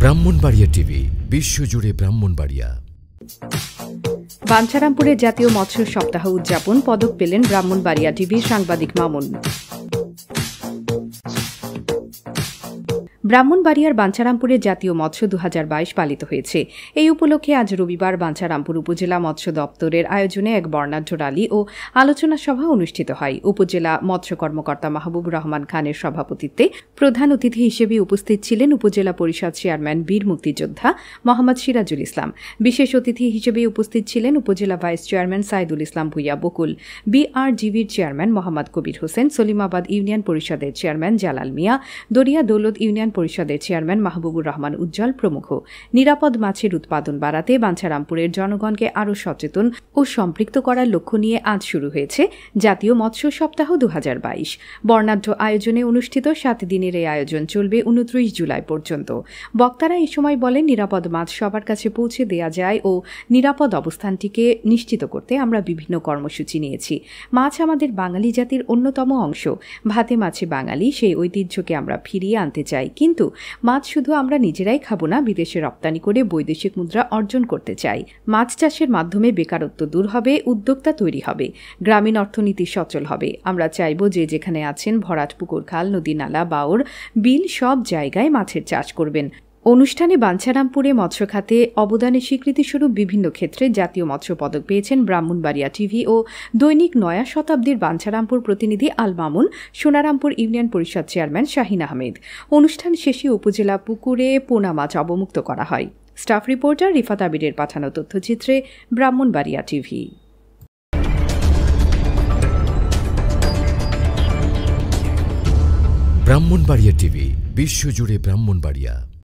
Brahmanbaria TV বিশ্বজুড়ে ব্রাহ্মণবাড়িয়া। বাঞ্ছারামপুরে জাতীয় মৎস্য সপ্তাহ উদযাপন, পদক পেলেন ব্রাহ্মণবাড়িয়া টিভির সাংবাদিক মামুন। ব্রাহ্মণবাড়িয়ার বাঞ্ছারামপুরে জাতীয় মৎস্য 2022 পালিত হয়েছে। এই উপলক্ষে আজ রবিবার বাঞ্ছারামপুর উপজেলা মৎস্য দপ্তরের আয়োজনে এক বর্ণাঢ্য র্যালি ও আলোচনা সভা অনুষ্ঠিত হয়। উপজেলা মৎস্য কর্মকর্তা মাহবুব রহমান খানের সভাপতিত্বে প্রধান অতিথি হিসেবে উপস্থিত ছিলেন উপজেলা পরিষদ চেয়ারম্যান বীর মুক্তিযোদ্ধা মোহাম্মদ সিরাজুল ইসলাম। বিশেষ অতিথি হিসেবে উপস্থিত ছিলেন উপজেলা ভাইস চেয়ারম্যান সাইদুল ইসলাম ভুইয়া বকুল, বিআরজিবির চেয়ারম্যান মোহাম্মদ কবির হোসেন, সলিমাবাদ ইউনিয়ন পরিষদের চেয়ারম্যান জালাল মিয়া, দরিয়া দৌলত ইউনিয়ন পরিষদের চেয়ারম্যান মাহবুবুর রহমান উজ্জ্বল প্রমুখ। নিরাপদ মাছের উৎপাদন বাড়াতে বাঞ্ছারামপুরের জনগণকে আরও সচেতন ও সম্পৃক্ত করার লক্ষ্য নিয়ে আজ শুরু হয়েছে জাতীয় মৎস্য সপ্তাহ 2022। বর্ণাঢ্য আয়োজনে অনুষ্ঠিত 7 দিনের এই আয়োজন চলবে 29 জুলাই পর্যন্ত। বক্তারা এই সময় বলেন, নিরাপদ মাছ সবার কাছে পৌঁছে দেয়া যায় ও নিরাপদ অবস্থানটিকে নিশ্চিত করতে আমরা বিভিন্ন কর্মসূচি নিয়েছি। মাছ আমাদের বাঙালি জাতির অন্যতম অংশ। ভাতে মাছে বাঙালি, সেই ঐতিহ্যকে আমরা ফিরিয়ে আনতে চাই। কিন্তু মাছ শুধু আমরা নিজেরাই খাবো না, বিদেশে রপ্তানি করে বৈদেশিক মুদ্রা অর্জন করতে চাই। মাছ চাষের মাধ্যমে বেকারত্ব দূর হবে, উদ্যোক্তা তৈরি হবে, গ্রামীণ অর্থনীতি সচল হবে। আমরা চাইব যে যেখানে আছেন ভরাট পুকুর, খাল, নদী, নালা, বাওর, বিল সব জায়গায় মাছের চাষ করবেন। অনুষ্ঠানে বাঞ্ছারামপুরে মৎস্য খাতে অবদানের স্বীকৃতিস্বরূপ বিভিন্ন ক্ষেত্রে জাতীয় মৎস্য পদক পেয়েছেন ব্রাহ্মণবাড়িয়া টিভি ও দৈনিক নয়া শতাব্দীর বাঞ্ছারামপুর প্রতিনিধি আল মামুন, সোনারামপুর ইউনিয়ন পরিষদ চেয়ারম্যান শাহিন আহমেদ। অনুষ্ঠান শেষে উপজেলা পুকুরে পোনা মাছ অবমুক্ত করা হয়। স্টাফ রিপোর্টার রিফাত আবিরের পাঠানো তথ্যচিত্রে ব্রাহ্মণবাড়িয়া টিভি। ব্রাহ্মণবাড়িয়া টিভি বিশ্বজুড়ে ব্রাহ্মণবাড়িয়া।